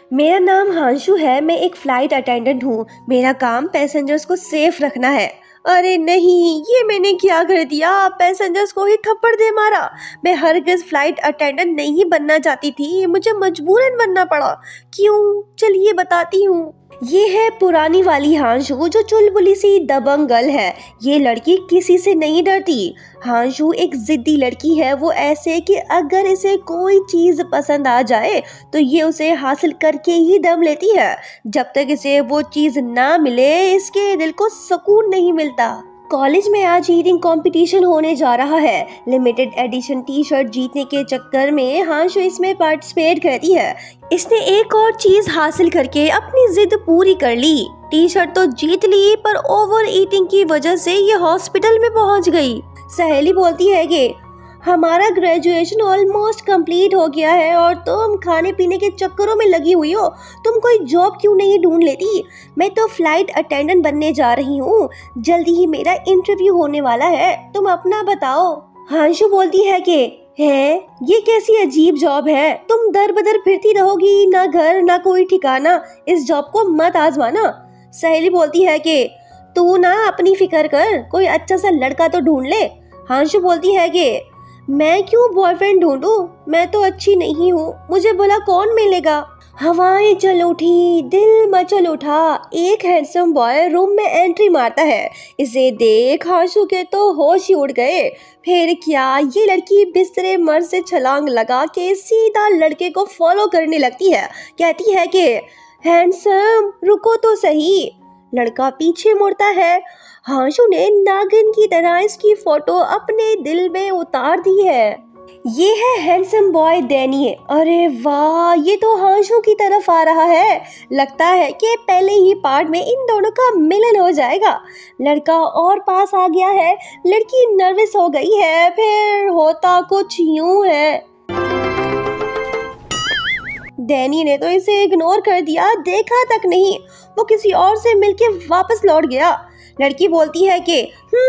मेरा नाम हांशु है। मैं एक फ्लाइट अटेंडेंट हूँ। मेरा काम पैसेंजर्स को सेफ रखना है। अरे नहीं, ये मैंने क्या कर दिया? पैसेंजर्स को ही थप्पड़ दे मारा। मैं हरगिज़ फ्लाइट अटेंडेंट नहीं बनना चाहती थी, मुझे मजबूरन बनना पड़ा। क्यों? चलिए बताती हूँ। ये है पुरानी वाली हांशु, जो चुलबुली सी दबंग गर्ल है। ये लड़की किसी से नहीं डरती। हांशु एक जिद्दी लड़की है। वो ऐसे कि अगर इसे कोई चीज़ पसंद आ जाए तो ये उसे हासिल करके ही दम लेती है। जब तक इसे वो चीज़ ना मिले, इसके दिल को सुकून नहीं मिलता। कॉलेज में आज ईटिंग कंपटीशन होने जा रहा है। लिमिटेड एडिशन टी शर्ट जीतने के चक्कर में हांशु इसमें पार्टिसिपेट करती है। इसने एक और चीज हासिल करके अपनी जिद पूरी कर ली। टी शर्ट तो जीत ली, पर ओवर ईटिंग की वजह से ये हॉस्पिटल में पहुंच गई। सहेली बोलती है कि हमारा ग्रेजुएशन ऑलमोस्ट कंप्लीट हो गया है और तुम खाने पीने के चक्करों में लगी हुई हो। तुम कोई जॉब क्यों नहीं ढूंढ लेती? मैं तो फ्लाइट अटेंडेंट बनने जा रही हूँ। जल्दी ही मेरा इंटरव्यू होने वाला है। तुम अपना बताओ। हांशु बोलती है कि ये कैसी अजीब जॉब है? तुम दर बदर फिरती रहोगी, ना घर ना कोई ठिकाना। इस जॉब को मत आजमाना। सहेली बोलती है कि तू ना अपनी फिक्र कर, कोई अच्छा सा लड़का तो ढूंढ ले। हांशु बोलती है कि मैं क्यों बॉयफ्रेंड ढूंढूं? मैं तो अच्छी नहीं हूँ, मुझे भला कौन मिलेगा? हवाएं चल उठी, दिल मचल उठा। एक हैंडसम बॉय रूम में एंट्री मारता है। इसे देख हांशु के तो होश ही उड़ गए। फिर क्या, ये लड़की बिस्तरे मर्द से छलांग लगा के सीधा लड़के को फॉलो करने लगती है। कहती है कि हैंडसम रुको तो सही। लड़का पीछे मुड़ता है। हांशु ने नागिन की तरह इसकी फोटो अपने दिल में उतार दी है। ये है हैंडसम बॉय डैनी। अरे वाह, ये तो हांशु की तरफ आ रहा है। लगता है कि पहले ही पार्ट में इन दोनों का मिलन हो जाएगा। लड़का और पास आ गया है। लड़की नर्वस हो गई है। फिर होता कुछ यूं है। डैनी ने तो इसे इग्नोर कर दिया, देखा तक नहीं। वो किसी और से मिलके वापस लौट गया। लड़की बोलती है कि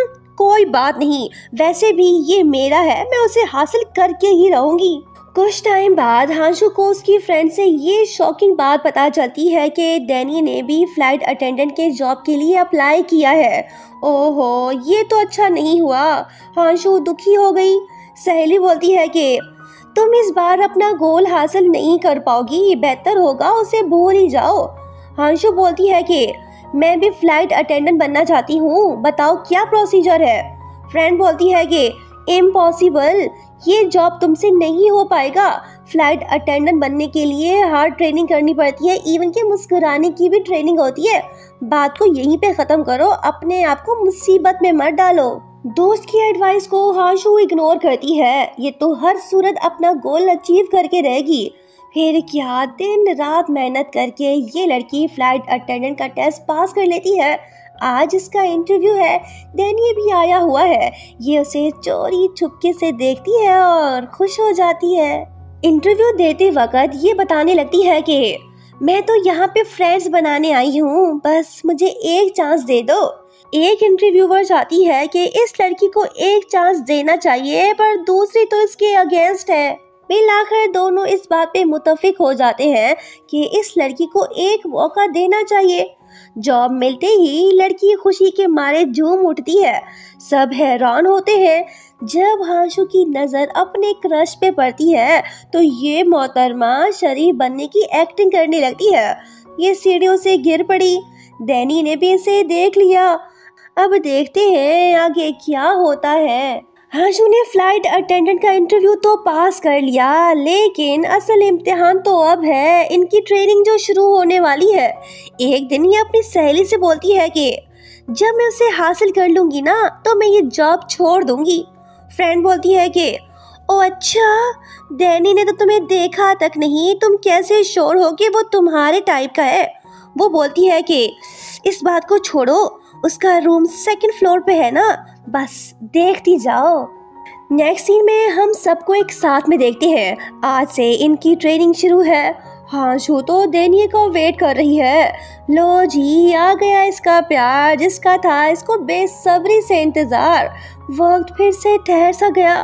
कोई बात नहीं, वैसे भी ये मेरा है, मैं उसे हासिल करके ही रहूंगी। कुछ टाइम बाद हांशु को उसकी फ्रेंड से ये शॉकिंग बात पता चलती है कि डैनी ने भी फ्लाइट अटेंडेंट के जॉब के लिए अप्लाई किया है। ओहो, ये तो अच्छा नहीं हुआ। हांशु दुखी हो गई। सहेली बोलती है कि तुम इस बार अपना गोल हासिल नहीं कर पाओगी, बेहतर होगा उसे भूल ही जाओ। हांशु बोलती है कि मैं भी फ्लाइट अटेंडेंट बनना चाहती हूँ, बताओ क्या प्रोसीजर है? फ्रेंड बोलती है कि इम्पॉसिबल, ये जॉब तुमसे नहीं हो पाएगा। फ्लाइट अटेंडेंट बनने के लिए हार्ड ट्रेनिंग करनी पड़ती है, इवन के मुस्कुराने की भी ट्रेनिंग होती है। बात को यहीं पे खत्म करो, अपने आप को मुसीबत में मत डालो। दोस्त की एडवाइस को हांशु इग्नोर करती है। ये तो हर सूरत अपना गोल अचीव करके रहेगी। फिर क्या, दिन रात मेहनत करके ये लड़की फ्लाइट अटेंडेंट का टेस्ट पास कर लेती है। आज इसका इंटरव्यू है। डैनी भी आया हुआ है। ये उसे चोरी छुपके से देखती है और खुश हो जाती है। इंटरव्यू देते वक्त ये बताने लगती है कि मैं तो यहाँ पे फ्रेंड्स बनाने आई हूँ, बस मुझे एक चांस दे दो। एक इंटरव्यूअर चाहती है कि इस लड़की को एक चांस देना चाहिए, पर दूसरी तो इसके अगेंस्ट है। मिलाकर दोनों इस बात पे मुत्तफिक हो जाते हैं कि इस लड़की को एक मौका देना चाहिए। जॉब मिलते ही लड़की खुशी के मारे झूम उठती है। सब हैरान होते हैं। जब हांशु की नज़र अपने क्रश पे पड़ती है तो ये मोहतरमा शरीफ बनने की एक्टिंग करने लगती है। ये सीढ़ियों से गिर पड़ी। डैनी ने भी इसे देख लिया। अब देखते हैं आगे क्या होता है। हांशु ने फ्लाइट अटेंडेंट का इंटरव्यू तो पास कर लिया, लेकिन असल इम्तिहान तो अब है। इनकी ट्रेनिंग जो शुरू होने वाली है। एक दिन ये अपनी सहेली से बोलती है कि जब मैं उसे हासिल कर लूंगी ना, तो मैं ये जॉब छोड़ दूंगी। फ्रेंड बोलती है कि ओ अच्छा, डैनी ने तो तुम्हें देखा तक नहीं, तुम कैसे श्योर हो कि वो तुम्हारे टाइप का है? वो बोलती है कि इस बात को छोड़ो, उसका रूम 2nd फ्लोर पे है ना, बस देखती जाओ। नेक्स्ट सीन में हम सबको एक साथ में देखते हैं। आज से इनकी ट्रेनिंग शुरू है। हांशु तो डैनी को वेट कर रही है। लो जी, आ गया इसका प्यार, जिसका था इसको बेसब्री से इंतजार। वक्त फिर से ठहर सा गया।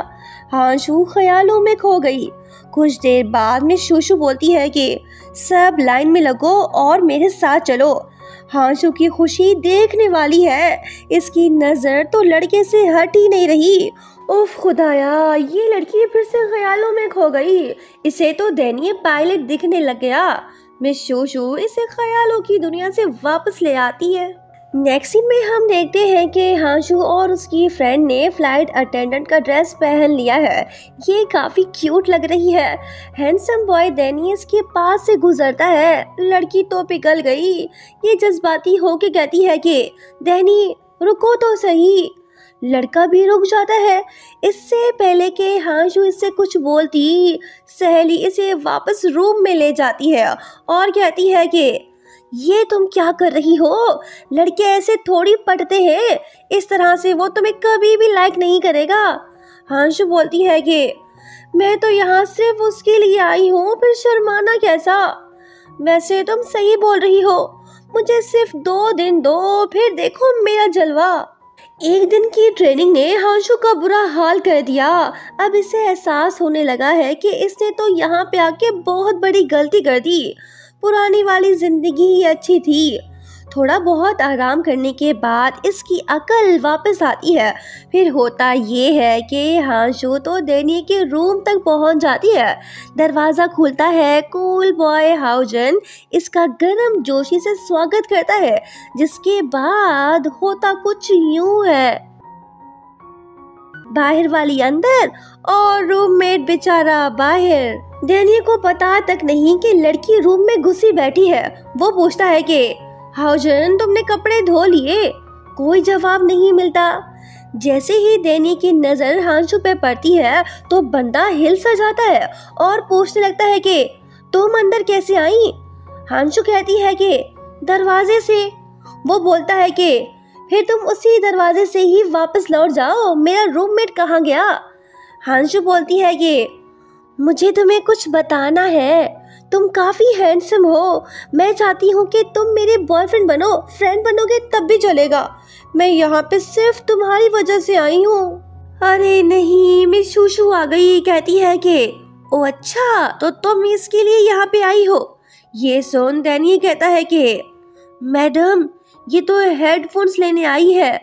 हांशु ख्यालों में खो गई। कुछ देर बाद में शूशु बोलती है कि सब लाइन में लगो और मेरे साथ चलो। हांशु की खुशी देखने वाली है, इसकी नजर तो लड़के से हट ही नहीं रही। उफ खुदाया, ये लड़की फिर से ख्यालों में खो गई। इसे तो दैनीय पायलट दिखने लग गया। मिस शूशु इसे ख्यालों की दुनिया से वापस ले आती है। नेक्स्ट सीन में हम देखते हैं कि हांशु और उसकी फ्रेंड ने फ्लाइट अटेंडेंट का ड्रेस पहन लिया है। ये काफ़ी क्यूट लग रही है। हैंडसम बॉय डैनी इसके पास से गुजरता है। लड़की तो पिघल गई। ये जज्बाती होके कहती है कि डैनी रुको तो सही। लड़का भी रुक जाता है। इससे पहले कि हांशु इससे कुछ बोलती, सहेली इसे वापस रूम में ले जाती है और कहती है कि ये तुम क्या कर रही हो? लड़के ऐसे थोड़ी पटते हैं, इस तरह से वो तुम्हें कभी भी लाइक नहीं करेगा। हांशु बोलती है कि मैं तो यहाँ सिर्फ उसके लिए आई हूँ, फिर शर्माना कैसा? वैसे तुम सही बोल रही हो, मुझे सिर्फ 2 दिन दो, फिर देखो मेरा जलवा। एक दिन की ट्रेनिंग ने हांशु का बुरा हाल कर दिया। अब इसे एहसास होने लगा है कि इसने तो यहाँ पे आके बहुत बड़ी गलती कर दी। पुरानी वाली जिंदगी ही अच्छी थी। थोड़ा बहुत आराम करने के बाद इसकी अकल वापस आती है। फिर होता ये है कि हांशु तो डैनी के रूम तक पहुंच जाती है। दरवाज़ा खुलता है। कूल बॉय हाउजन इसका गर्म जोशी से स्वागत करता है, जिसके बाद होता कुछ यूं है। बाहर वाली अंदर और रूममेट बेचारा बाहर। डैनी को पता तक नहीं कि लड़की रूम में घुसी बैठी है। वो पूछता है कि हाउजन तुमने कपड़े धो लिए? कोई जवाब नहीं मिलता। जैसे ही डैनी की नजर हांशु पे पड़ती है तो बंदा हिल सा जाता है और पूछने लगता है कि तुम अंदर कैसे आई? हांशु कहती है कि दरवाजे से। वो बोलता है कि फिर तुम उसी दरवाजे से ही वापस लौट जाओ, मेरा रूममेट कहाँ गया? हांशु बोलती है कि मुझे तुम्हें कुछ बताना है। तुम काफी हैंडसम हो। मैं चाहती हूँ कि तुम मेरे बॉयफ्रेंड बनो। फ्रेंड बनोगे तब भी चलेगा। मैं यहाँ पे सिर्फ तुम्हारी वजह से आई हूँ। अरे नहीं, मिस शूशु आ गई। कहती है कि ओ अच्छा, तो तुम इसके लिए यहाँ पे आई हो? ये सुन डैनी कहता है कि मैडम ये तो हेडफोन्स लेने आई है।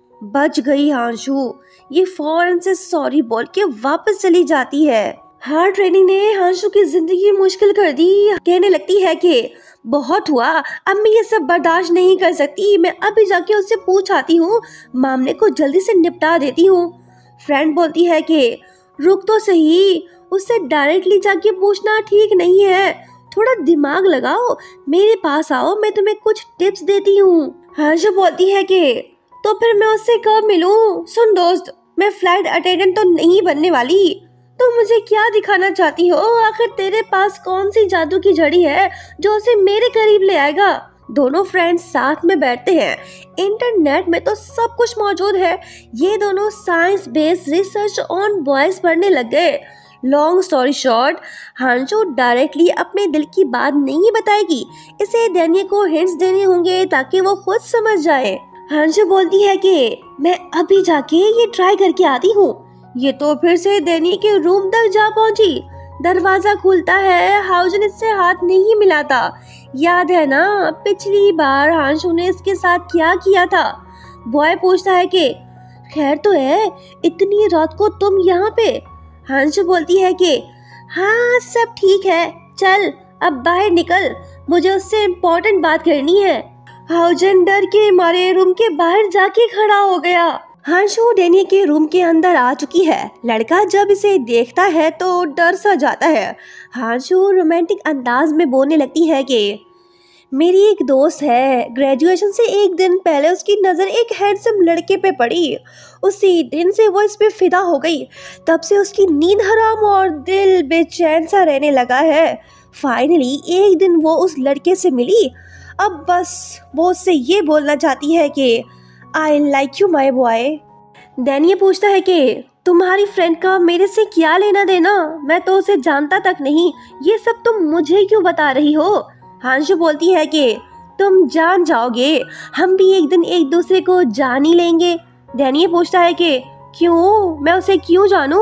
बच गई हांशु। ये फौरन से सॉरी बोल के वापस चली जाती है। हार्ड ट्रेनिंग ने हांशु की जिंदगी मुश्किल कर दी। कहने लगती है कि बहुत हुआ, अब मैं ये सब बर्दाश्त नहीं कर सकती। मैं अभी जाके उससे पूछ आती हूँ, मामले को जल्दी से निपटा देती हूँ। फ्रेंड बोलती है कि रुक तो सही, उससे डायरेक्टली जाके पूछना ठीक नहीं है। थोड़ा दिमाग लगाओ, मेरे पास आओ, मैं तुम्हें कुछ टिप्स देती हूँ। हांशु बोलती है कि तो फिर मैं उससे कब मिलूं? सुन दोस्त, मैं फ्लाइट अटेंडेंट तो नहीं बनने वाली। तो मुझे क्या दिखाना चाहती हो? आखिर तेरे पास कौन सी जादू की झड़ी है जो उसे मेरे करीब ले आएगा? दोनों फ्रेंड्स साथ में बैठते हैं। इंटरनेट में तो सब कुछ मौजूद है। ये दोनों science based research on boys पढ़ने लग गए। लॉन्ग स्टोरी शॉर्ट, हांशु डायरेक्टली अपने दिल की बात नहीं बताएगी। इसे डैनी को हिंट्स देने होंगे ताकि वो खुद समझ जाए। हांशु बोलती है कि मैं अभी जाके ये ट्राई करके आती हूँ। ये तो फिर से डैनी के रूम तक जा पहुंची। दरवाजा खुलता है। हाउजन इससे हाथ नहीं मिलाता। याद है ना पिछली बार हांशु ने इसके साथ क्या किया था? बॉय पूछता है कि खैर तो है, इतनी रात को तुम यहाँ पे? हांशु बोलती है कि हाँ सब ठीक है, चल अब बाहर निकल, मुझे उससे इम्पोर्टेंट बात करनी है। हाउजन डर के मारे रूम के बाहर जाके खड़ा हो गया। हांशु डैनी के रूम के अंदर आ चुकी है। लड़का जब इसे देखता है तो डर सा जाता है। हांशु रोमांटिक अंदाज में बोलने लगती है कि मेरी एक दोस्त है, ग्रेजुएशन से एक दिन पहले उसकी नज़र एक हैंडसम लड़के पे पड़ी। उसी दिन से वो इस पे फिदा हो गई। तब से उसकी नींद हराम और दिल बेचैन सा रहने लगा है। फाइनली एक दिन वो उस लड़के से मिली। अब बस वो उससे ये बोलना चाहती है कि I like you my boy. Danny पूछता है कि तुम्हारी फ्रेंड का मेरे से क्या लेना देना? मैं तो उसे जानता तक नहीं, ये सब तुम मुझे क्यों बता रही हो? हांशु बोलती है कि तुम जान जाओगे, हम भी एक दिन एक दूसरे को जान ही लेंगे। डैनी पूछता है कि क्यों, मैं उसे क्यों जानूं?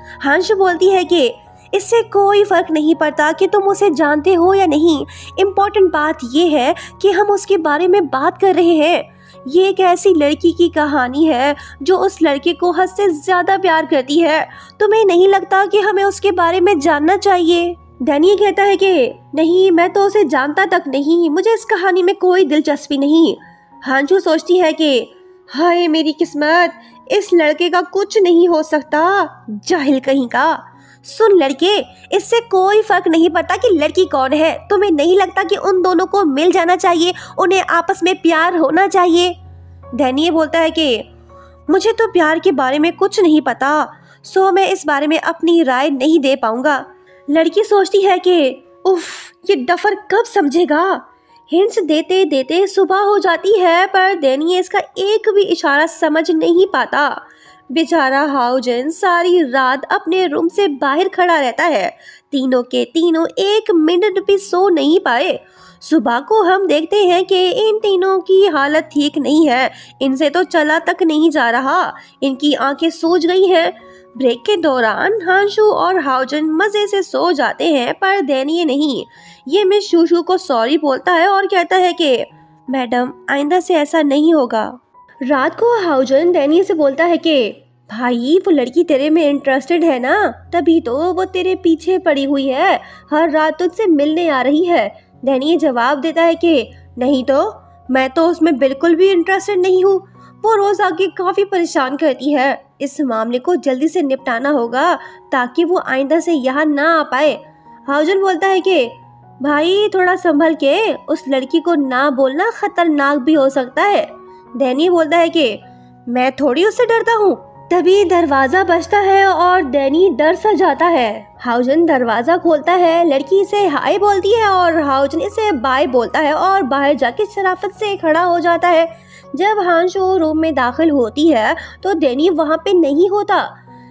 हांशु बोलती है कि इससे कोई फर्क नहीं पड़ता कि तुम उसे जानते हो या नहीं, इम्पोर्टेंट बात यह है कि हम उसके बारे में बात कर रहे हैं। ये एक ऐसी लड़की की कहानी है जो उस लड़के को हद से ज्यादा प्यार करती है। तुम्हें नहीं लगता कि हमें उसके बारे में जानना चाहिए? डैनी कहता है कि नहीं, मैं तो उसे जानता तक नहीं, मुझे इस कहानी में कोई दिलचस्पी नहीं। हांशु सोचती है कि हाय मेरी किस्मत, इस लड़के का कुछ नहीं हो सकता, जाहिल कहीं का। सुन लड़के, इससे कोई फर्क नहीं पड़ता कि लड़की कौन है। तुम्हें नहीं लगता कि उन दोनों को मिल जाना चाहिए, उन्हें आपस में प्यार होना चाहिए? डैनी बोलता है कि मुझे तो प्यार के बारे में कुछ नहीं पता, सो मैं इस बारे में अपनी राय नहीं दे पाऊंगा। लड़की सोचती है कि उफ, ये डफर कब समझेगा। हिंट्स देते देते सुबह हो जाती है, पर डैनी इसका एक भी इशारा समझ नहीं पाता। बेचारा हाउजन सारी रात अपने रूम से बाहर खड़ा रहता है। तीनों के तीनों एक मिनट भी सो नहीं पाए। सुबह को हम देखते हैं कि इन तीनों की हालत ठीक नहीं है, इनसे तो चला तक नहीं जा रहा, इनकी आंखें सूज गई हैं। ब्रेक के दौरान हांशु और हाउजन मजे से सो जाते हैं, पर डैनी नहीं। ये मिस शूशू को सॉरी बोलता है और कहता है कि मैडम, आइंदा से ऐसा नहीं होगा। रात को हाउजन डैनी से बोलता है कि भाई, वो लड़की तेरे में इंटरेस्टेड है ना, तभी तो वो तेरे पीछे पड़ी हुई है, हर रात तुझसे मिलने आ रही है। डैनी जवाब देता है कि नहीं तो, मैं तो उसमें बिल्कुल भी इंटरेस्टेड नहीं हूँ, वो रोज आके काफी परेशान करती है। इस मामले को जल्दी से निपटाना होगा ताकि वो आइंदा से यहाँ ना आ पाए। हाउजन बोलता है कि भाई, थोड़ा संभल के, उस लड़की को ना बोलना खतरनाक भी हो सकता है। डैनी बोलता है कि मैं थोड़ी उससे डरता हूँ। तभी दरवाजा बजता है और डैनी डर सा जाता है। हाउजन दरवाजा खोलता है, लड़की इसे हाय बोलती है और हाउजन इसे बाय बोलता है और बाहर जाके शराफत से खड़ा हो जाता है। जब हांशु रूम में दाखिल होती है तो डैनी वहाँ पे नहीं होता,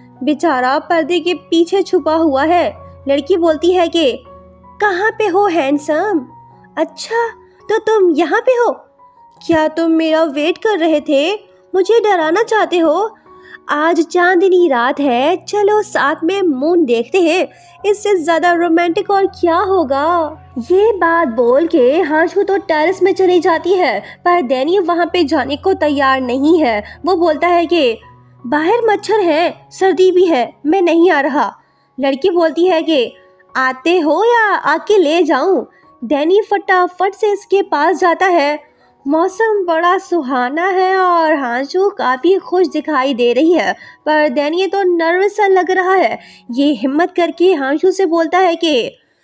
बेचारा पर्दे के पीछे छुपा हुआ है। लड़की बोलती है कि कहाँ पे हो हैंडसम? अच्छा, तो तुम यहाँ पे हो? क्या तुम मेरा वेट कर रहे थे? मुझे डराना चाहते हो? आज चांदनी रात है, चलो साथ में मून देखते हैं, इससे ज्यादा रोमांटिक और क्या होगा। ये बात बोल के हांशु तो टेरेस में चली जाती है, पर डैनी वहाँ पे जाने को तैयार नहीं है। वो बोलता है कि बाहर मच्छर है, सर्दी भी है, मैं नहीं आ रहा। लड़की बोलती है कि आते हो या आके ले जाऊं? डैनी फटाफट से इसके पास जाता है। मौसम बड़ा सुहाना है और हांशु काफी खुश दिखाई दे रही है, पर डैनी तो नर्वस सा लग रहा है। ये हिम्मत करके हांशु से बोलता है कि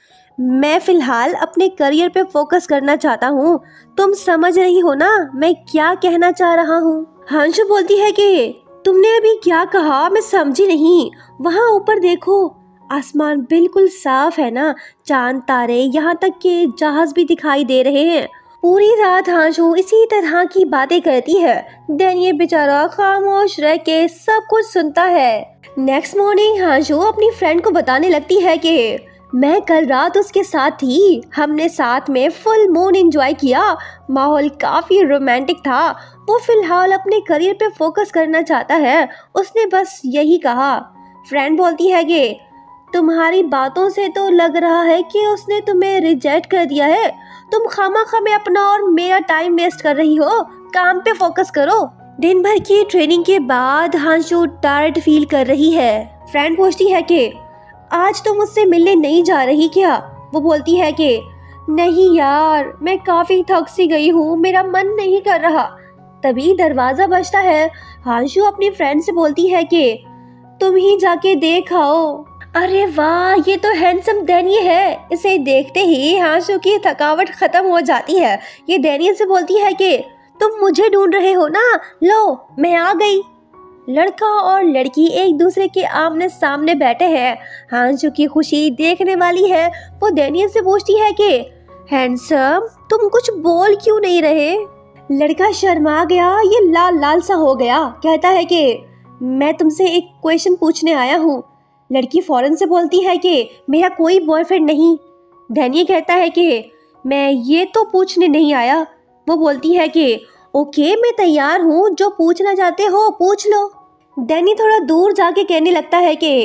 मैं फिलहाल अपने करियर पे फोकस करना चाहता हूँ, तुम समझ रही हो ना मैं क्या कहना चाह रहा हूँ। हांशु बोलती है कि तुमने अभी क्या कहा, मैं समझी नहीं। वहाँ ऊपर देखो, आसमान बिल्कुल साफ है ना, चांद तारे, यहाँ तक कि जहाज भी दिखाई दे रहे हैं। पूरी रात हांशु इसी तरह की बातें करती है। डैनी बेचारा खामोश रह के सब कुछ सुनता है। नेक्स्ट मॉर्निंग हांशु अपनी फ्रेंड को बताने लगती है कि मैं कल रात उसके साथ थी, हमने साथ में फुल मून एंजॉय किया, माहौल काफी रोमांटिक था। वो फिलहाल अपने करियर पे फोकस करना चाहता है, उसने बस यही कहा। फ्रेंड बोलती है कि तुम्हारी बातों से तो लग रहा है कि उसने तुम्हें रिजेक्ट कर दिया है, तुम खामखा में अपना और मेरा टाइम वेस्ट कर रही हो, काम पे फोकस करो। दिन भर की ट्रेनिंग के बाद हांशु टायर्ड फील कर रही है। फ्रेंड पूछती है कि आज तुम मुझसे मिलने नहीं जा रही क्या? वो बोलती है कि नहीं यार, मैं काफी थक सी गई हूँ, मेरा मन नहीं कर रहा। तभी दरवाजा बजता है। हांशु अपनी फ्रेंड से बोलती है कि तुम ही जाके देख आओ। अरे वाह, ये तो हैंडसम डैनी है। इसे देखते ही हांशु की थकावट खत्म हो जाती है। ये डैनी से बोलती है कि तुम मुझे ढूंढ रहे हो ना, लो मैं आ गई। लड़का और लड़की एक दूसरे के आमने सामने बैठे हैं। हांशु की खुशी देखने वाली है। वो डैनी से पूछती है कि हैंडसम, तुम कुछ बोल क्यों नहीं रहे? लड़का शर्मा गया, ये लाल लाल सा हो गया। कहता है कि मैं तुमसे एक क्वेश्चन पूछने आया हूँ। लड़की फौरन से बोलती है कि मेरा कोई बॉयफ्रेंड नहीं। डैनी कहता है कि मैं ये तो पूछने नहीं आया। वो बोलती है कि ओके, मैं तैयार हूँ, जो पूछना चाहते हो पूछ लो। डैनी थोड़ा दूर जाके कहने लगता है कि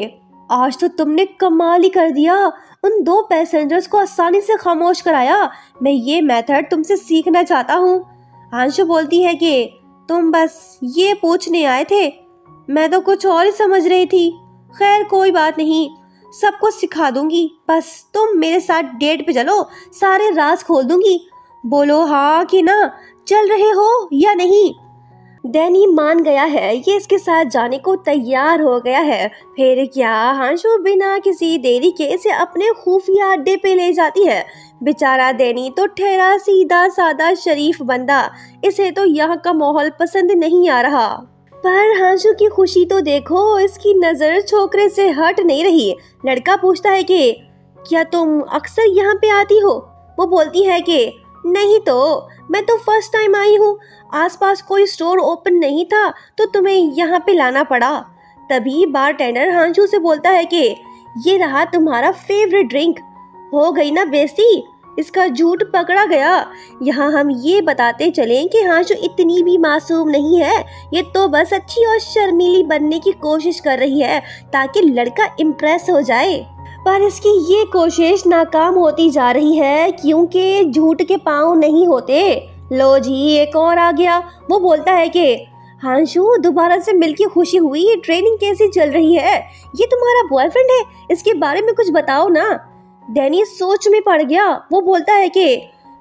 आज तो तुमने कमाल ही कर दिया, उन 2 पैसेंजर्स को आसानी से खामोश कराया। मैं ये मेथड तुमसे सीखना चाहता हूँ। आंशु बोलती है कि तुम बस ये पूछने आए थे, मैं तो कुछ और ही समझ रही थी। खैर कोई बात नहीं, सब कुछ सिखा दूंगी, बस तुम मेरे साथ डेट पे चलो, सारे राज खोल दूंगी। बोलो हाँ कि ना, चल रहे हो या नहीं। डैनी मान गया है, ये इसके साथ जाने को तैयार हो गया है। फिर क्या, हांशु बिना किसी देरी के इसे अपने खुफिया अड्डे पे ले जाती है। बेचारा डैनी तो ठहरा सीधा सादा शरीफ बंदा, इसे तो यहाँ का माहौल पसंद नहीं आ रहा। पर हांशु की खुशी तो देखो, इसकी नजर छोकरे से हट नहीं रही। लड़का पूछता है कि क्या तुम अक्सर यहाँ पे आती हो। वो बोलती है कि नहीं तो, मैं तो फर्स्ट टाइम आई हूँ। आसपास कोई स्टोर ओपन नहीं था तो तुम्हें यहाँ पे लाना पड़ा। तभी बारटेंडर हांशु से बोलता है कि ये रहा तुम्हारा फेवरेट ड्रिंक। हो गई ना बेइज्जती, इसका झूठ पकड़ा गया। यहाँ हम ये बताते चलें कि हांशु इतनी भी मासूम नहीं है, ये तो बस अच्छी और शर्मीली बनने की कोशिश कर रही है ताकि लड़का इम्प्रेस हो जाए। पर इसकी ये कोशिश नाकाम होती जा रही है क्योंकि झूठ के पाँव नहीं होते। लो जी, एक और आ गया। वो बोलता है कि हांशु दोबारा से मिलके खुशी हुई, ये ट्रेनिंग कैसी चल रही है, ये तुम्हारा बॉयफ्रेंड है, इसके बारे में कुछ बताओ ना। डैनी सोच में पड़ गया। वो बोलता है कि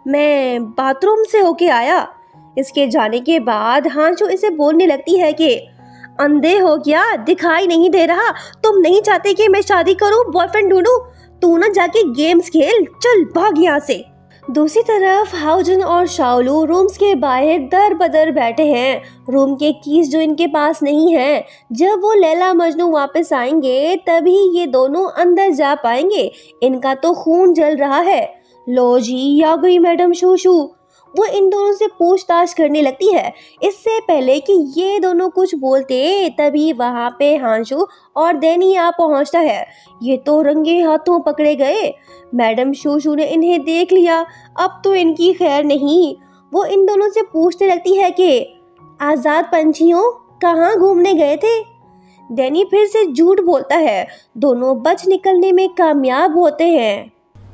मैं बाथरूम से होके आया। इसके जाने के बाद हांशु इसे बोलने लगती है कि अंधे हो क्या, दिखाई नहीं दे रहा, तुम नहीं चाहते कि मैं शादी करूं, बॉयफ्रेंड ढूंढूं? तू ना जाके गेम्स खेल, चल भाग यहाँ से। दूसरी तरफ हाउजन और शाओलू रूम्स के बाहर दर बदर बैठे हैं, रूम के कीज जो इनके पास नहीं है। जब वो लैला मजनू वापस आएंगे तभी ये दोनों अंदर जा पाएंगे। इनका तो खून जल रहा है। लो जी, आ गई मैडम शूशू। वो इन दोनों से पूछताछ करने लगती है। इससे पहले कि ये दोनों कुछ बोलते तभी वहाँ पे हांशु और डैनी आ पहुँचता है। ये तो रंगे हाथों पकड़े गए। मैडम शूशू ने इन्हें देख लिया, अब तो इनकी खैर नहीं। वो इन दोनों से पूछने लगती है कि आज़ाद पंछियों कहाँ घूमने गए थे। डैनी फिर से झूठ बोलता है। दोनों बच निकलने में कामयाब होते हैं।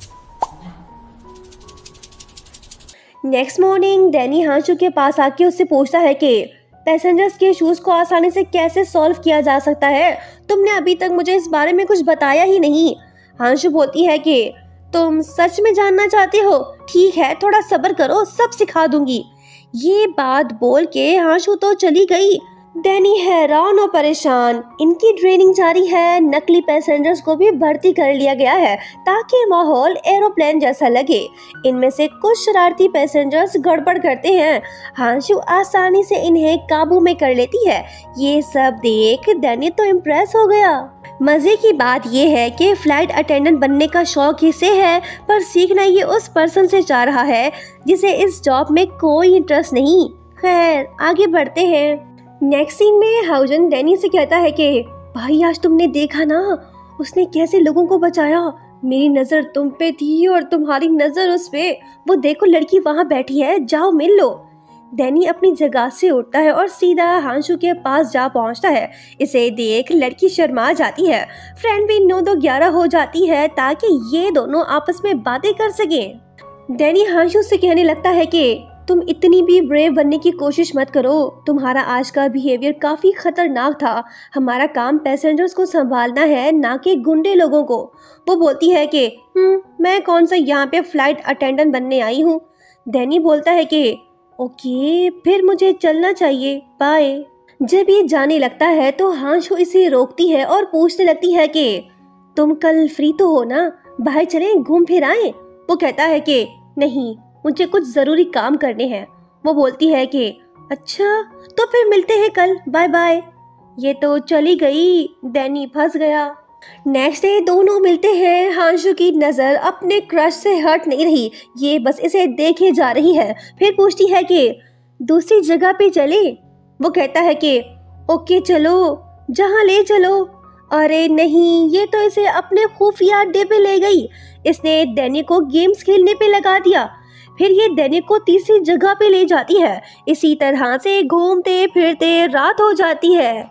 नेक्स्ट मॉर्निंग डैनी हांशु के पास आके उससे पूछता है कि पैसेंजर्स के शूज़ को आसानी से कैसे सॉल्व किया जा सकता है। तुमने अभी तक मुझे इस बारे में कुछ बताया ही नहीं। हांशु बोलती है कि तुम सच में जानना चाहते हो? ठीक है, थोड़ा सब्र करो, सब सिखा दूंगी। ये बात बोल के हांशु तो चली गई। डैनी हैरान और परेशान। इनकी ट्रेनिंग जारी है, नकली पैसेंजर्स को भी भर्ती कर लिया गया है ताकि माहौल एरोप्लेन जैसा लगे। इनमें से कुछ शरारती पैसेंजर्स गड़बड़ करते हैं, हांशु आसानी से इन्हें काबू में कर लेती है। ये सब देख डैनी तो इम्प्रेस हो गया। मजे की बात यह है कि फ्लाइट अटेंडेंट बनने का शौक इसे है, पर सीखना ये उस पर्सन से चाह रहा है जिसे इस जॉब में कोई इंटरेस्ट नहीं। खैर आगे बढ़ते हैं। नेक्स्ट सीन में हाउजन डैनी से कहता है कि भाई आज तुमने देखा ना, उसने कैसे लोगों को बचाया। मेरी नजर तुम पे थी और तुम्हारी नजर उस पे। वो देखो लड़की वहाँ बैठी है, जाओ मिल लो। डैनी अपनी जगह से उठता है और सीधा हांशु के पास जा पहुंचता है। इसे देख लड़की शर्मा जाती है। फ्रेंड भी 9-2-11 हो जाती है ताकि ये दोनों आपस में बातें कर सकें। डैनी हांशु से कहने लगता है कि तुम इतनी भी ब्रेव बनने की कोशिश मत करो, तुम्हारा आज का बिहेवियर काफ़ी खतरनाक था। हमारा काम पैसेंजर्स को संभालना है, ना कि गुंडे लोगों को। वो बोलती है कि मैं कौन सा यहाँ पे फ्लाइट अटेंडेंट बनने आई हूँ। डैनी बोलता है कि ओके, फिर मुझे चलना चाहिए, बाय। जब ये जाने लगता है तो हांशु इसे रोकती है और पूछने लगती है कि तुम कल फ्री तो हो ना, बाहर चलें, घूम फिर आए। वो कहता है कि नहीं, मुझे कुछ ज़रूरी काम करने हैं। वो बोलती है कि अच्छा, तो फिर मिलते हैं कल, बाय बाय। ये तो चली गई। डैनी फंस गया। नेक्स्ट डे दोनों मिलते हैं। हांशु की नज़र अपने क्रश से हट नहीं रही, ये बस इसे देखे जा रही है। फिर पूछती है कि दूसरी जगह पे चले। वो कहता है कि ओके चलो, जहाँ ले चलो। अरे नहीं, ये तो इसे अपने खुफिया अड्डे पे ले गई। इसने डैनी को गेम्स खेलने पे लगा दिया। फिर ये डैनी को तीसरी जगह पे ले जाती है। इसी तरह से घूमते फिरते रात हो जाती है।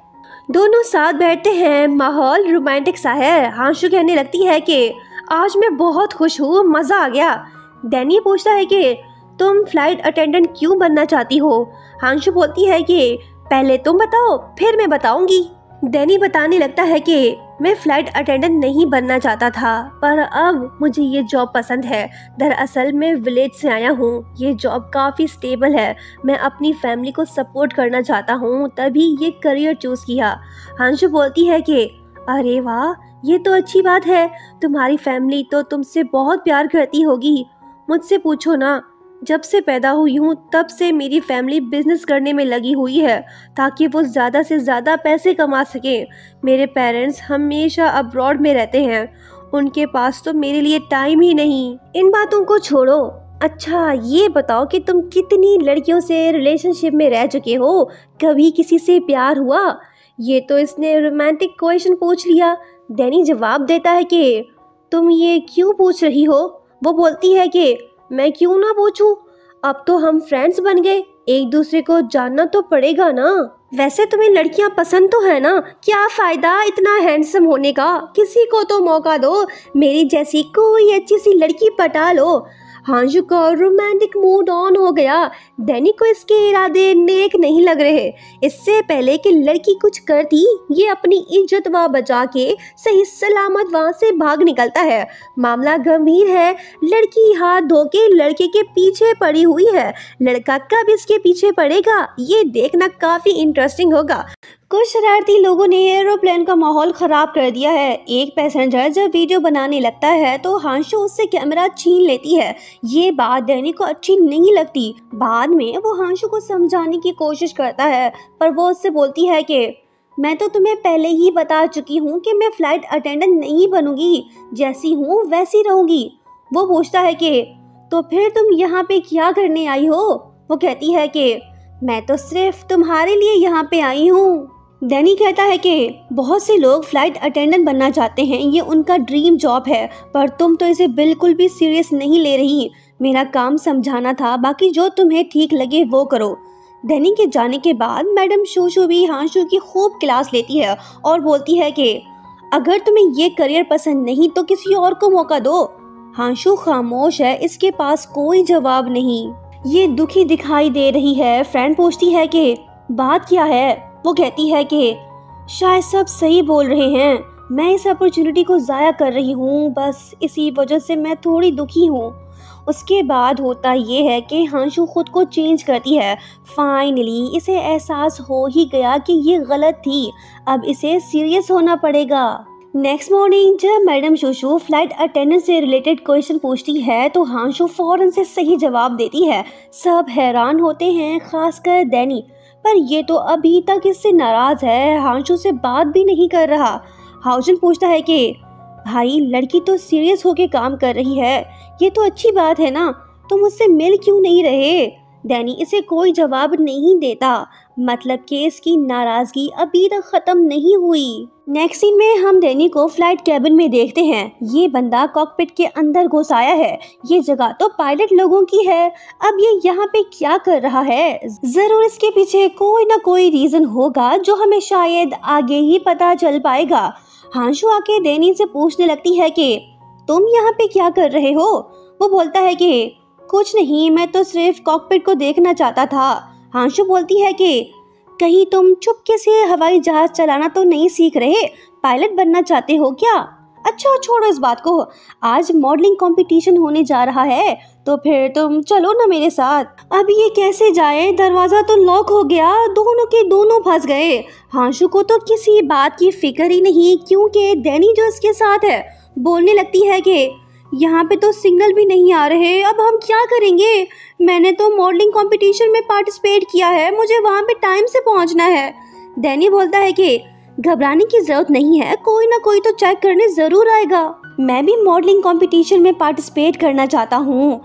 दोनों साथ बैठते हैं, माहौल रोमांटिक सा है। हांशु कहने लगती है कि आज मैं बहुत खुश हूँ, मज़ा आ गया। डैनी पूछता है कि तुम फ्लाइट अटेंडेंट क्यों बनना चाहती हो? हांशु बोलती है कि पहले तुम बताओ फिर मैं बताऊंगी। डैनी बताने लगता है कि मैं फ़्लाइट अटेंडेंट नहीं बनना चाहता था, पर अब मुझे ये जॉब पसंद है। दरअसल मैं विलेज से आया हूँ, ये जॉब काफ़ी स्टेबल है। मैं अपनी फैमिली को सपोर्ट करना चाहता हूँ, तभी ये करियर चूज़ किया। हांशु बोलती है कि अरे वाह, ये तो अच्छी बात है। तुम्हारी फैमिली तो तुमसे बहुत प्यार करती होगी। मुझसे पूछो ना, जब से पैदा हुई हूँ तब से मेरी फैमिली बिजनेस करने में लगी हुई है ताकि वो ज़्यादा से ज़्यादा पैसे कमा सकें। मेरे पेरेंट्स हमेशा अब्रॉड में रहते हैं, उनके पास तो मेरे लिए टाइम ही नहीं। इन बातों को छोड़ो, अच्छा ये बताओ कि तुम कितनी लड़कियों से रिलेशनशिप में रह चुके हो? कभी किसी से प्यार हुआ? ये तो इसने रोमांटिक क्वेश्चन पूछ लिया। डैनी जवाब देता है कि तुम ये क्यों पूछ रही हो? वो बोलती है कि मैं क्यों ना पूछूं, अब तो हम फ्रेंड्स बन गए, एक दूसरे को जानना तो पड़ेगा ना। वैसे तुम्हें लड़कियां पसंद तो है ना, क्या फ़ायदा इतना हैंडसम होने का? किसी को तो मौका दो, मेरी जैसी कोई अच्छी सी लड़की पटा लो। हांशु का रोमांटिक मूड ऑन हो गया। डैनी को इसके इरादे नेक नहीं लग रहे। इससे पहले कि लड़की कुछ करती, ये अपनी इज्जत व बचा के सही सलामत वहां से भाग निकलता है। मामला गंभीर है। लड़की हाथ धो के लड़के के पीछे पड़ी हुई है। लड़का कब इसके पीछे पड़ेगा, ये देखना काफी इंटरेस्टिंग होगा। कुछ शरारती लोगों ने एरोप्लेन का माहौल ख़राब कर दिया है। एक पैसेंजर जब वीडियो बनाने लगता है तो हांशु उससे कैमरा छीन लेती है। ये बात डैनी को अच्छी नहीं लगती। बाद में वो हांशु को समझाने की कोशिश करता है, पर वो उससे बोलती है कि मैं तो तुम्हें पहले ही बता चुकी हूँ कि मैं फ़्लाइट अटेंडेंट नहीं बनूंगी, जैसी हूँ वैसी रहूंगी। वो पूछता है कि तो फिर तुम यहाँ पे क्या करने आई हो? वो कहती है कि मैं तो सिर्फ तुम्हारे लिए यहाँ पे आई हूँ। डैनी कहता है कि बहुत से लोग फ्लाइट अटेंडेंट बनना चाहते हैं, ये उनका ड्रीम जॉब है, पर तुम तो इसे बिल्कुल भी सीरियस नहीं ले रही। मेरा काम समझाना था, बाकी जो तुम्हें ठीक लगे वो करो। डैनी के जाने के बाद मैडम शूशू भी हांशु की खूब क्लास लेती है और बोलती है कि अगर तुम्हें ये करियर पसंद नहीं तो किसी और को मौका दो। हांशु खामोश है, इसके पास कोई जवाब नहीं। ये दुखी दिखाई दे रही है। फ्रेंड पूछती है कि बात क्या है? वो कहती है कि शायद सब सही बोल रहे हैं, मैं इस अपॉर्चुनिटी को ज़ाया कर रही हूँ, बस इसी वजह से मैं थोड़ी दुखी हूँ। उसके बाद होता ये है कि हांशु खुद को चेंज करती है। फाइनली इसे एहसास हो ही गया कि ये गलत थी, अब इसे सीरियस होना पड़ेगा। नेक्स्ट मॉर्निंग जब मैडम शूशू फ्लाइट अटेंडेंट से रिलेटेड क्वेश्चन पूछती है तो हांशु फौरन से सही जवाब देती है। सब हैरान होते हैं, खासकर डैनी, पर ये तो अभी तक इससे नाराज़ है, हांशु से बात भी नहीं कर रहा। हाउजन पूछता है कि भाई लड़की तो सीरियस होके काम कर रही है, ये तो अच्छी बात है ना, तुम मुझसे मिल क्यों नहीं रहे? डैनी इसे कोई जवाब नहीं देता, मतलब कि इसकी नाराज़गी अभी तक ख़त्म नहीं हुई। नेक्स्ट सीन में हम डैनी को फ्लाइट कैबिन में देखते हैं। ये बंदा कॉकपिट के अंदर घुस आया है। ये जगह तो पायलट लोगों की है, अब ये यहाँ पे क्या कर रहा है? जरूर इसके पीछे कोई ना कोई रीजन होगा जो हमें शायद आगे ही पता चल पाएगा। हांशु आके डैनी से पूछने लगती है कि तुम यहाँ पे क्या कर रहे हो? वो बोलता है कि कुछ नहीं, मैं तो सिर्फ कॉकपिट को देखना चाहता था। हांशु बोलती है कि कहीं तुम चुपके से हवाई जहाज चलाना तो नहीं सीख रहे, पायलट बनना चाहते हो क्या? अच्छा छोड़ो इस बात को, आज मॉडलिंग कंपटीशन होने जा रहा है, तो फिर तुम चलो ना मेरे साथ। अब ये कैसे जाए, दरवाजा तो लॉक हो गया, दोनों के दोनों फंस गए। हांशु को तो किसी बात की फिक्र ही नहीं, क्योंकि डैनी जो इसके साथ है बोलने लगती है कि यहाँ पे तो सिग्नल भी नहीं आ रहे, अब हम क्या करेंगे? मैंने तो मॉडलिंग कंपटीशन में पार्टिसिपेट किया है, मुझे वहाँ पे टाइम से पहुँचना है। डैनी बोलता है कि घबराने की जरूरत नहीं है, कोई ना कोई तो चेक करने जरूर आएगा। मैं भी मॉडलिंग कंपटीशन में पार्टिसिपेट करना चाहता हूँ।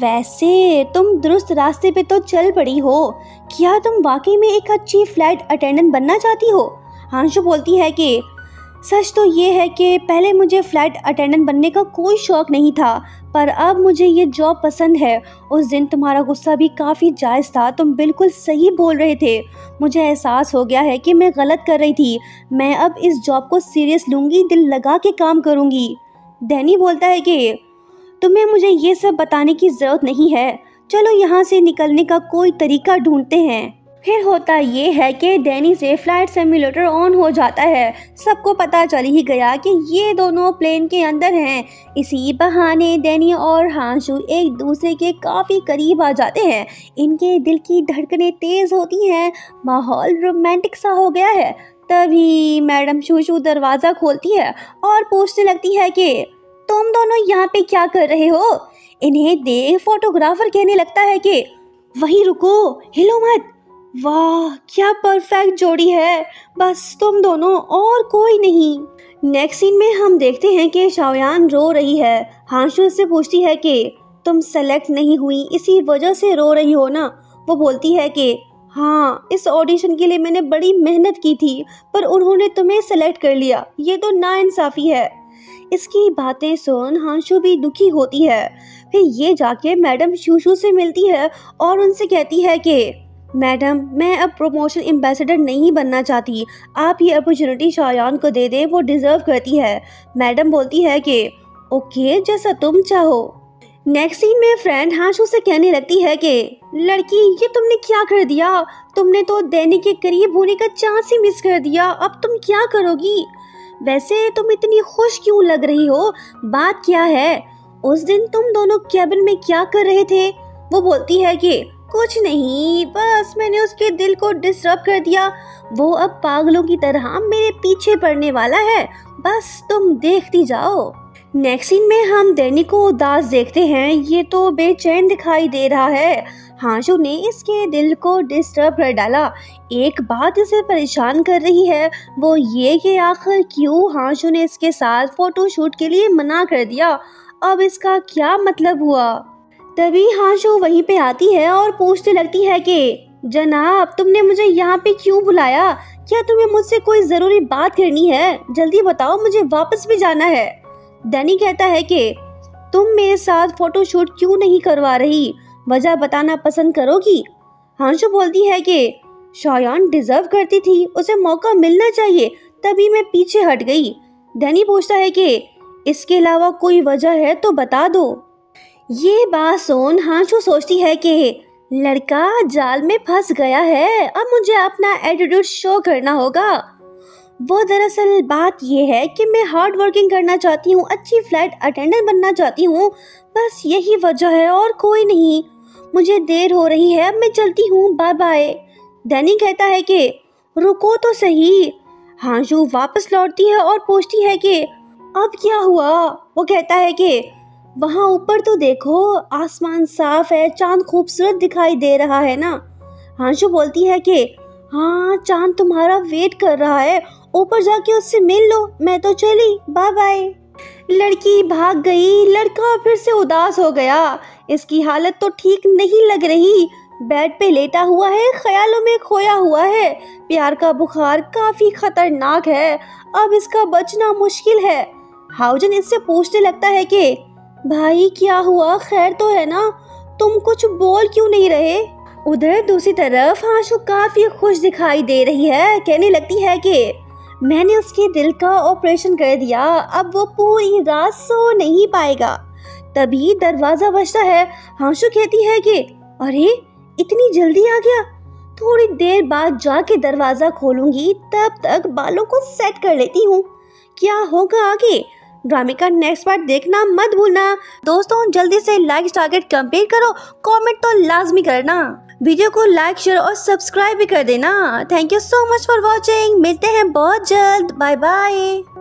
वैसे तुम दुरुस्त रास्ते पे तो चल पड़ी हो, क्या तुम वाकई में एक अच्छी फ्लाइट अटेंडेंट बनना चाहती हो? हांशु बोलती है कि सच तो ये है कि पहले मुझे फ्लाइट अटेंडेंट बनने का कोई शौक़ नहीं था, पर अब मुझे ये जॉब पसंद है। उस दिन तुम्हारा गुस्सा भी काफ़ी जायज़ था, तुम बिल्कुल सही बोल रहे थे। मुझे एहसास हो गया है कि मैं गलत कर रही थी। मैं अब इस जॉब को सीरियस लूँगी, दिल लगा के काम करूँगी। डैनी बोलता है कि तुम्हें मुझे ये सब बताने की ज़रूरत नहीं है, चलो यहाँ से निकलने का कोई तरीका ढूंढते हैं। फिर होता ये है कि डैनी से फ्लाइट सिमुलेटर ऑन हो जाता है। सबको पता चल ही गया कि ये दोनों प्लेन के अंदर हैं। इसी बहाने डैनी और हांशु एक दूसरे के काफ़ी करीब आ जाते हैं। इनके दिल की धड़कनें तेज़ होती हैं, माहौल रोमांटिक सा हो गया है। तभी मैडम शूशू दरवाज़ा खोलती है और पूछने लगती है कि तुम दोनों यहाँ पे क्या कर रहे हो। इन्हें देख फोटोग्राफर कहने लगता है कि वहीं रुको, हिलो मत। वाह क्या परफेक्ट जोड़ी है, बस तुम दोनों और कोई नहीं। नेक्स्ट सीन में हम देखते हैं कि शाओयान रो रही है। हांशु से पूछती है कि तुम सेलेक्ट नहीं हुई, इसी वजह से रो रही हो ना। वो बोलती है कि हाँ, इस ऑडिशन के लिए मैंने बड़ी मेहनत की थी, पर उन्होंने तुम्हें सेलेक्ट कर लिया, ये तो नाइंसाफ़ी है। इसकी बातें सुन हांशु भी दुखी होती है। फिर ये जाके मैडम शूशू से मिलती है और उनसे कहती है कि मैडम, मैं अब प्रमोशन एम्बेसडर नहीं बनना चाहती, आप ये अपॉर्चुनिटी शाओयान को दे दें, वो डिज़र्व करती है। मैडम बोलती है कि ओके, जैसा तुम चाहो। नेक्स्ट सीन में फ्रेंड हांशु से कहने लगती है कि लड़की, ये तुमने क्या कर दिया, तुमने तो डैनी के करीब होने का चांस ही मिस कर दिया, अब तुम क्या करोगी। वैसे तुम इतनी खुश क्यों लग रही हो, बात क्या है, उस दिन तुम दोनों कैबिन में क्या कर रहे थे। वो बोलती है कि कुछ नहीं, बस मैंने उसके दिल को डिस्टर्ब कर दिया, वो अब पागलों की तरह मेरे पीछे पड़ने वाला है, बस तुम देखती जाओ। नेक्स्ट सीन में हम डैनी को उदास देखते हैं, ये तो बेचैन दिखाई दे रहा है। हांशु ने इसके दिल को डिस्टर्ब कर डाला। एक बात इसे परेशान कर रही है, वो ये कि आखिर क्यों हांशु ने इसके साथ फोटोशूट के लिए मना कर दिया, अब इसका क्या मतलब हुआ। तभी हांशु वहीं पे आती है और पूछने लगती है कि जनाब, तुमने मुझे यहाँ पे क्यों बुलाया, क्या तुम्हें मुझसे कोई ज़रूरी बात करनी है, जल्दी बताओ, मुझे वापस भी जाना है। डैनी कहता है कि तुम मेरे साथ फोटोशूट क्यों नहीं करवा रही, वजह बताना पसंद करोगी। हांशु बोलती है कि शाओयान डिजर्व करती थी, उसे मौका मिलना चाहिए, तभी मैं पीछे हट गई। डैनी पूछता है कि इसके अलावा कोई वजह है तो बता दो। ये बात सुन हांशु सोचती है कि लड़का जाल में फंस गया है, अब मुझे अपना एटीट्यूड शो करना होगा। वो दरअसल बात यह है कि मैं हार्ड वर्किंग करना चाहती हूँ, अच्छी फ्लाइट अटेंडेंट बनना चाहती हूँ, बस यही वजह है और कोई नहीं। मुझे देर हो रही है, अब मैं चलती हूँ, बाय बाय। डैनी कहता है कि रुको तो सही। हांशु वापस लौटती है और पूछती है कि अब क्या हुआ। वो कहता है कि वहाँ ऊपर तो देखो, आसमान साफ है, चांद खूबसूरत दिखाई दे रहा है ना। हांशु बोलती है कि हाँ, चांद तुम्हारा वेट कर रहा है, ऊपर जाके उससे मिल लो, मैं तो चली, बाय बाय। लड़की भाग गई, लड़का फिर से उदास हो गया। इसकी हालत तो ठीक नहीं लग रही, बेड पे लेटा हुआ है, ख्यालों में खोया हुआ है। प्यार का बुखार काफी खतरनाक है, अब इसका बचना मुश्किल है। हाउजन इससे पूछने लगता है कि भाई क्या हुआ, खैर तो है ना, तुम कुछ बोल क्यों नहीं रहे। उधर दूसरी तरफ हांशु काफी खुश दिखाई दे रही है, कहने लगती है कि मैंने उसके दिल का ऑपरेशन कर दिया, अब वो पूरी रात सो नहीं पाएगा। तभी दरवाजा बजता है। हांशु कहती है कि अरे इतनी जल्दी आ गया, थोड़ी देर बाद जाके दरवाजा खोलूंगी, तब तक बालों को सेट कर लेती हूँ। क्या होगा आगे, ड्रामे का नेक्स्ट पार्ट देखना मत भूलना। दोस्तों जल्दी से लाइक टारगेट कंप्लीट करो, कमेंट तो लाजमी करना, वीडियो को लाइक शेयर और सब्सक्राइब भी कर देना। Thank you so much for watching, मिलते हैं बहुत जल्द, बाय बाय।